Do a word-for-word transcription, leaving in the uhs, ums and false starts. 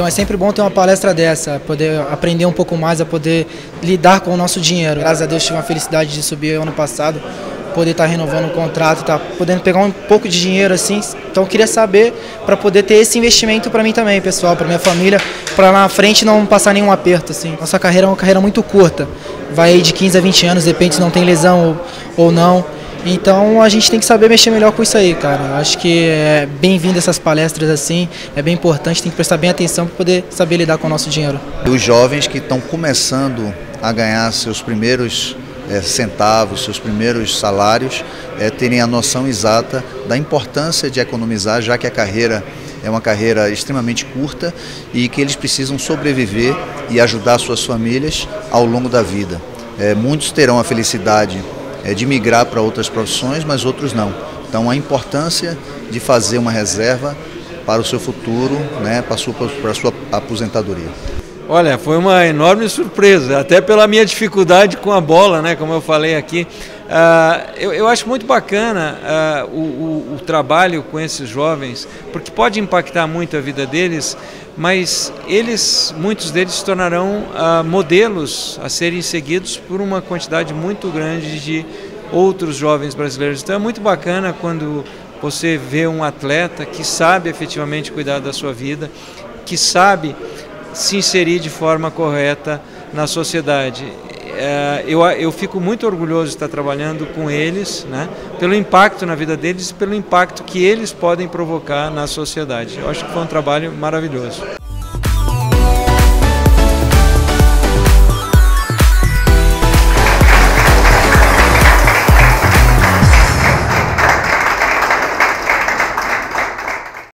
é sempre bom ter uma palestra dessa, poder aprender um pouco mais, a poder lidar com o nosso dinheiro. Graças a Deus tive a felicidade de subir ano passado, poder estar renovando o contrato, tá podendo pegar um pouco de dinheiro assim. Então eu queria saber para poder ter esse investimento para mim também, pessoal, para minha família, para lá na frente não passar nenhum aperto assim. Nossa carreira é uma carreira muito curta, vai de quinze a vinte anos, depende se não tem lesão ou, ou não. Então a gente tem que saber mexer melhor com isso aí, cara. Acho que é bem-vindo essas palestras assim, é bem importante, tem que prestar bem atenção para poder saber lidar com o nosso dinheiro. Os jovens que estão começando a ganhar seus primeiros é, centavos, seus primeiros salários, é, terem a noção exata da importância de economizar, já que a carreira é uma carreira extremamente curta e que eles precisam sobreviver e ajudar suas famílias ao longo da vida. É, muitos terão a felicidade É de migrar para outras profissões, mas outros não. Então a importância de fazer uma reserva para o seu futuro, né, para a sua, para a sua aposentadoria. Olha, foi uma enorme surpresa, até pela minha dificuldade com a bola, né, como eu falei aqui. Uh, eu, eu acho muito bacana uh, o, o, o trabalho com esses jovens, porque pode impactar muito a vida deles, mas eles, muitos deles se tornarão uh, modelos a serem seguidos por uma quantidade muito grande de outros jovens brasileiros. Então é muito bacana quando você vê um atleta que sabe efetivamente cuidar da sua vida, que sabe se inserir de forma correta na sociedade. Eu, eu fico muito orgulhoso de estar trabalhando com eles, né, pelo impacto na vida deles e pelo impacto que eles podem provocar na sociedade. Eu acho que foi um trabalho maravilhoso.